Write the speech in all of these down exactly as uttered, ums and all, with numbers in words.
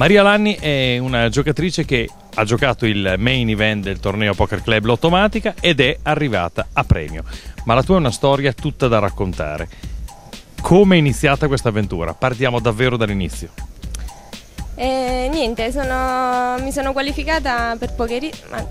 Maria Lanni è una giocatrice che ha giocato il main event del torneo Poker Club Lottomatica ed è arrivata a premio. Ma la tua è una storia tutta da raccontare. Come è iniziata questa avventura? Partiamo davvero dall'inizio. Eh, niente, sono, mi sono qualificata per pokeri... Ma...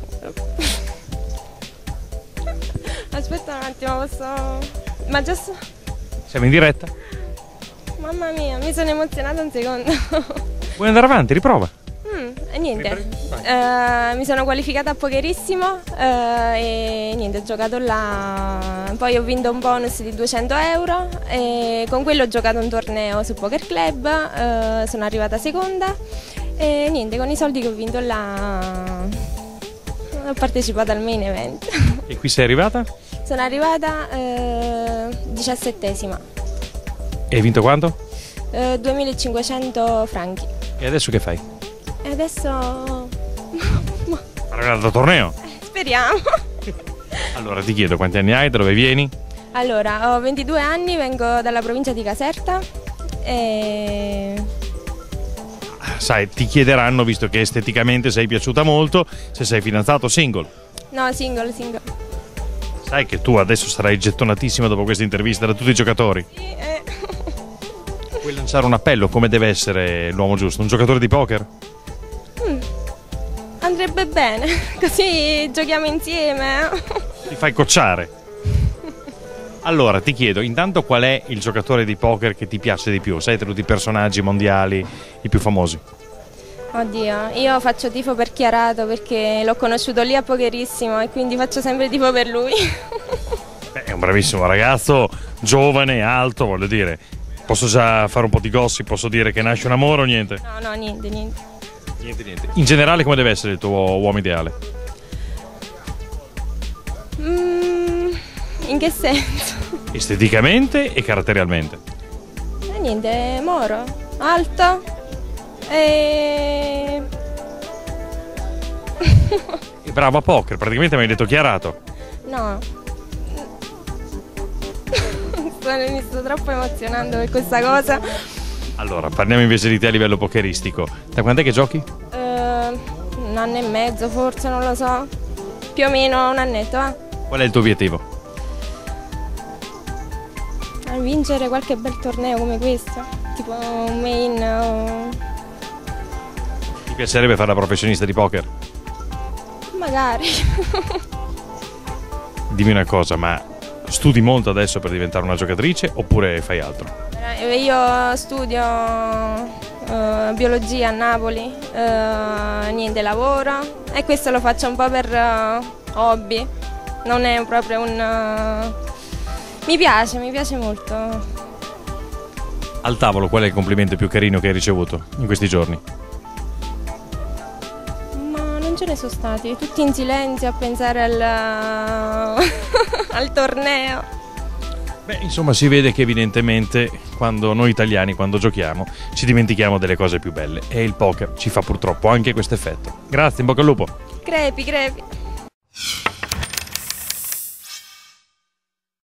Aspetta un attimo, posso... Ma già so... Siamo in diretta? Mamma mia, mi sono emozionata un secondo. Vuoi andare avanti? Riprova. Mm, e niente, uh, mi sono qualificata a Pokerissimo uh, e niente, ho giocato là, poi ho vinto un bonus di duecento euro e con quello ho giocato un torneo su Poker Club, uh, sono arrivata seconda e niente, con i soldi che ho vinto là ho partecipato al main event. E qui sei arrivata? Sono arrivata uh, diciassettesima. E hai vinto quanto? Uh, duemilacinquecento franchi. E adesso che fai? E adesso... Arrivata da torneo? Eh, speriamo. Allora ti chiedo quanti anni hai, da dove vieni? Allora, ho ventidue anni, vengo dalla provincia di Caserta e... Sai, ti chiederanno, visto che esteticamente sei piaciuta molto, se sei fidanzato o single. No, single, single. Sai che tu adesso sarai gettonatissima dopo questa intervista da tutti i giocatori? Sì, eh. Puoi lanciare un appello, come deve essere l'uomo giusto? Un giocatore di poker? Mm. Andrebbe bene, così giochiamo insieme. Ti fai cocciare. Allora, ti chiedo, intanto qual è il giocatore di poker che ti piace di più? Sai, tra tutti i personaggi mondiali, i più famosi. Oddio, io faccio tifo per Chiarato perché l'ho conosciuto lì a Pokerissimo e quindi faccio sempre tifo per lui. Beh, è un bravissimo ragazzo, giovane, alto, voglio dire. Posso già fare un po' di gossip, posso dire che nasce un amore o niente? No, no, niente, niente. Niente, niente. In generale come deve essere il tuo uomo ideale? Mm, in che senso? Esteticamente e caratterialmente? Eh, niente, moro, alto e... E bravo a poker, praticamente mi hai detto Chiarato. No. Mi sto troppo emozionando per questa cosa. Allora, parliamo invece di te a livello pokeristico. Da quant'è che giochi? Uh, un anno e mezzo forse, non lo so. Più o meno un annetto, eh? Qual è il tuo obiettivo? A vincere qualche bel torneo come questo. Tipo un main o... Ti piacerebbe fare la professionista di poker? Magari. Dimmi una cosa, ma studi molto adesso per diventare una giocatrice oppure fai altro? Io studio uh, biologia a Napoli, uh, niente, lavoro e questo lo faccio un po' per uh, hobby, non è proprio un... Uh... mi piace, mi piace molto. Al tavolo qual è il complimento più carino che hai ricevuto in questi giorni? Ma non ce ne sono stati, tutti in silenzio a pensare al, al torneo. Beh, insomma, si vede che evidentemente quando noi italiani, quando giochiamo, ci dimentichiamo delle cose più belle e il poker ci fa purtroppo anche questo effetto. Grazie, in bocca al lupo. Crepi, crepi.